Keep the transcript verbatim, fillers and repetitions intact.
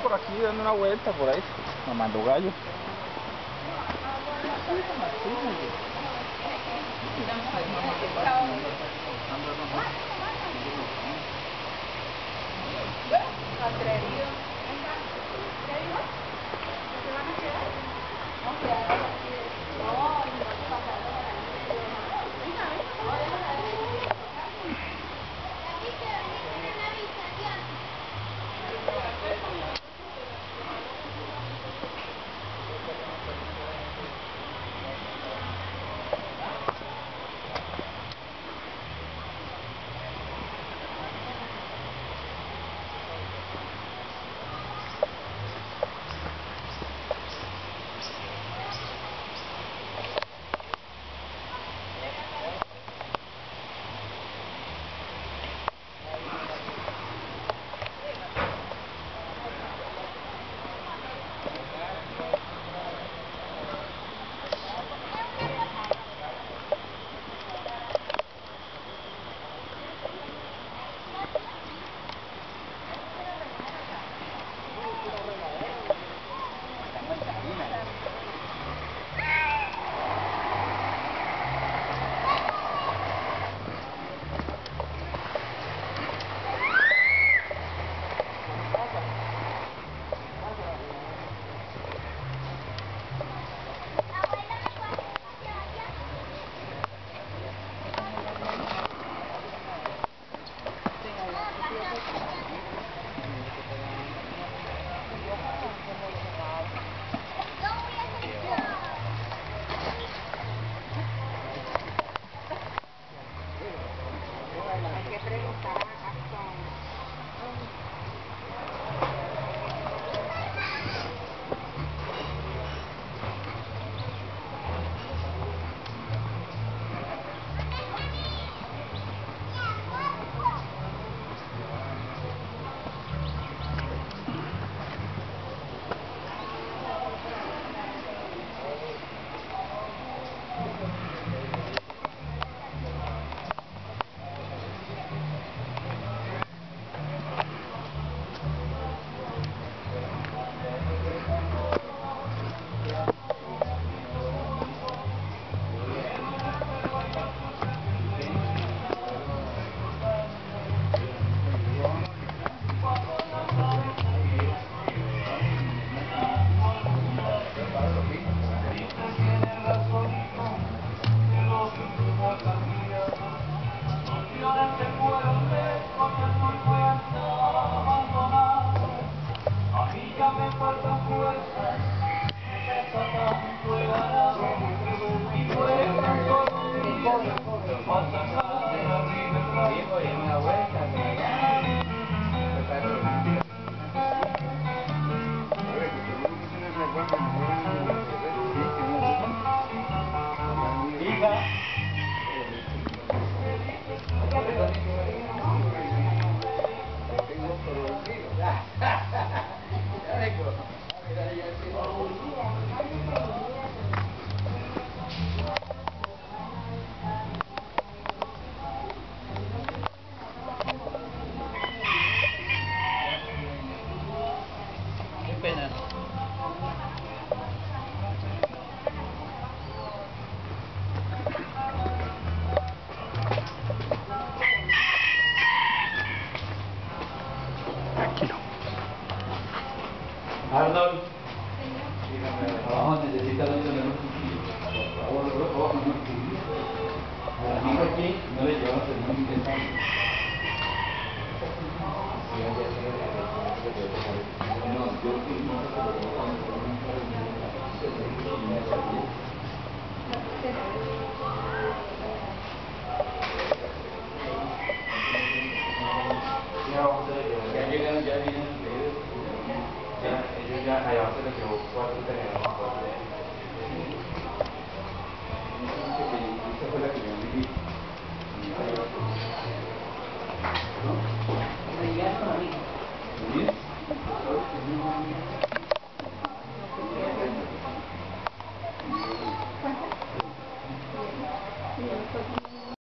por aquí dando una vuelta por ahí, mamando gallo. Atrevido. ¿Qué dijo? ¿Se van a quedar? No, quedaron así de... No, no se pasaron a la niña. Venga, venga. Hay que preguntar a Gastón. Arnold, abajo necesita tener un cuchillo. Por favor, abajo no cuchillo. A la amiga aquí no le llevamos el muy interesante. No, yo fui nunca se lo llevo a nunca le llevo la cuchilla y me salí. Ya llegaron, ya vienen los pedidos. Ya, ellos ya, allá se les llevó cuatro teléfonos.